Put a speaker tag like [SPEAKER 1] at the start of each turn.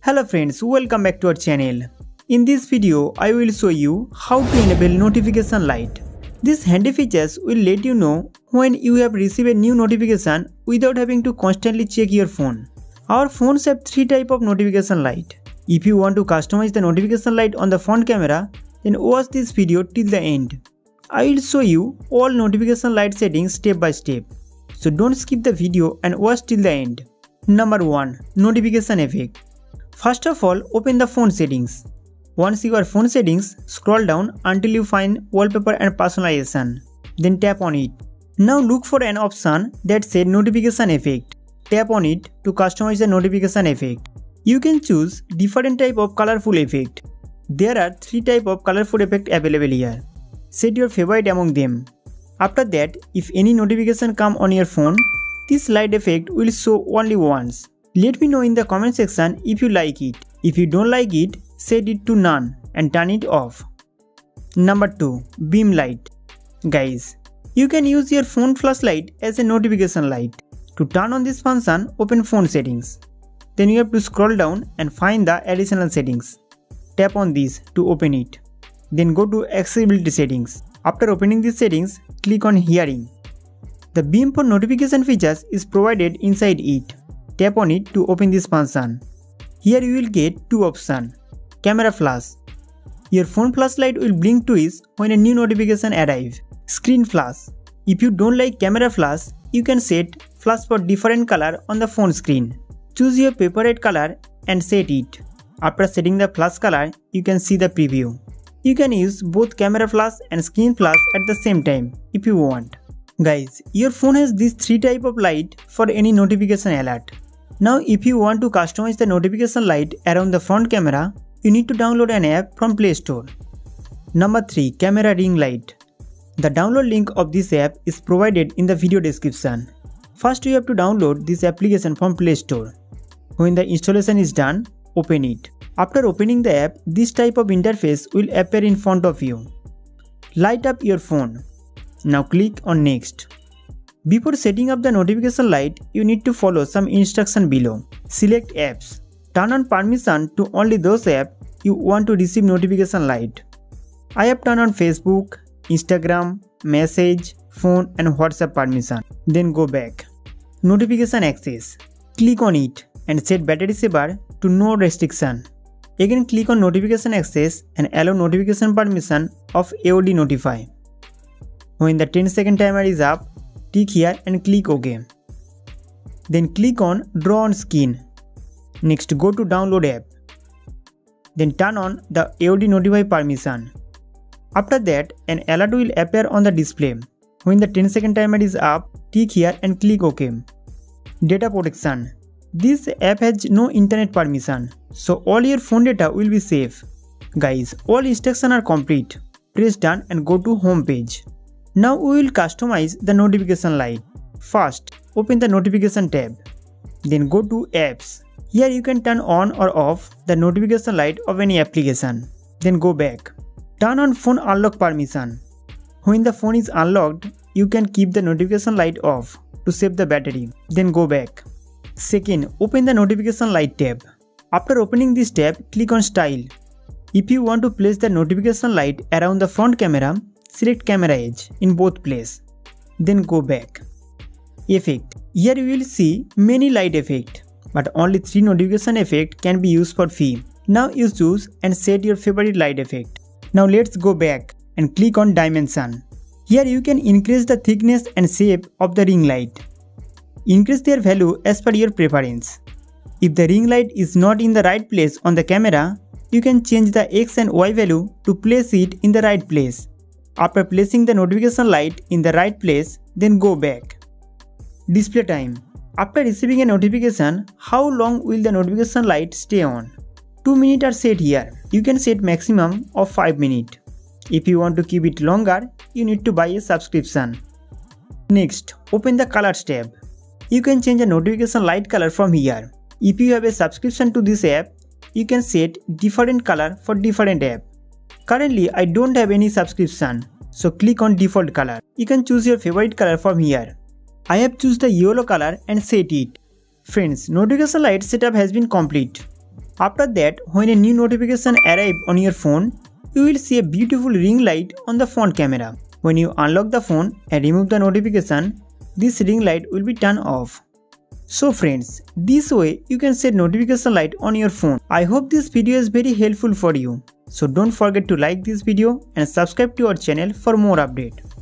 [SPEAKER 1] Hello friends, welcome back to our channel. In this video, I will show you how to enable notification light. These handy features will let you know when you have received a new notification without having to constantly check your phone. Our phones have three types of notification light. If you want to customize the notification light on the front camera, then watch this video till the end. I will show you all notification light settings step by step. So don't skip the video and watch till the end. Number 1. Notification effect. First of all, open the phone settings. Once you are phone settings, scroll down until you find wallpaper and personalization. Then tap on it. Now look for an option that says notification effect. Tap on it to customize the notification effect. You can choose different type of colorful effect. There are 3 types of colorful effect available here. Set your favorite among them. After that, if any notification come on your phone, this light effect will show only once. Let me know in the comment section if you like it. If you don't like it, set it to none and turn it off. Number 2. Beam light. Guys, you can use your phone flashlight as a notification light. To turn on this function, open phone settings. Then you have to scroll down and find the additional settings. Tap on this to open it. Then go to accessibility settings. After opening these settings, click on hearing. The beam for notification features is provided inside it. Tap on it to open this function. Here you will get 2 options. Camera flash. Your phone flashlight will blink twice when a new notification arrives. Screen flash. If you don't like camera flash, you can set flash for different color on the phone screen. Choose your favorite color and set it. After setting the flash color, you can see the preview. You can use both camera flash and screen flash at the same time if you want. Guys, your phone has these 3 types of light for any notification alert. Now if you want to customize the notification light around the front camera, you need to download an app from Play Store. Number 3. Camera ring light. The download link of this app is provided in the video description. First you have to download this application from Play Store. When the installation is done, open it. After opening the app, this type of interface will appear in front of you. Light up your phone. Now click on Next. Before setting up the notification light, you need to follow some instruction below. Select apps. Turn on permission to only those apps you want to receive notification light. I have turned on Facebook, Instagram, Message, Phone and WhatsApp permission. Then go back. Notification access. Click on it and set battery saver to no restriction. Again click on notification access and allow notification permission of AOD notify. When the 10-second timer is up, tick here and click OK. Then click on Draw on Screen. Next go to Download app. Then turn on the AOD notify permission. After that, an alert will appear on the display. When the 10-second timer is up, tick here and click OK. Data protection. This app has no internet permission, so all your phone data will be safe. Guys, all instructions are complete. Press done and go to home page. Now we will customize the notification light. First, open the notification tab. Then go to apps. Here you can turn on or off the notification light of any application. Then go back. Turn on phone unlock permission. When the phone is unlocked, you can keep the notification light off to save the battery. Then go back. Second, open the notification light tab. After opening this tab, click on Style. If you want to place the notification light around the front camera, select camera edge in both places. Then go back. Effect. Here you will see many light effects, but only 3 notification effects can be used for free. Now you choose and set your favorite light effect. Now let's go back and click on Dimension. Here you can increase the thickness and shape of the ring light. Increase their value as per your preference. If the ring light is not in the right place on the camera, you can change the X and Y value to place it in the right place. After placing the notification light in the right place, then go back. Display time. After receiving a notification, how long will the notification light stay on? 2 minutes are set here. You can set maximum of 5 minutes. If you want to keep it longer, you need to buy a subscription. Next, open the Colors tab. You can change the notification light color from here. If you have a subscription to this app, you can set different color for different app. Currently, I don't have any subscription, so click on default color. You can choose your favorite color from here. I have chosen the yellow color and set it. Friends, notification light setup has been complete. After that, when a new notification arrives on your phone, you will see a beautiful ring light on the front camera. When you unlock the phone and remove the notification, this ring light will be turned off. So friends, this way you can set notification light on your phone. I hope this video is very helpful for you. So don't forget to like this video and subscribe to our channel for more updates.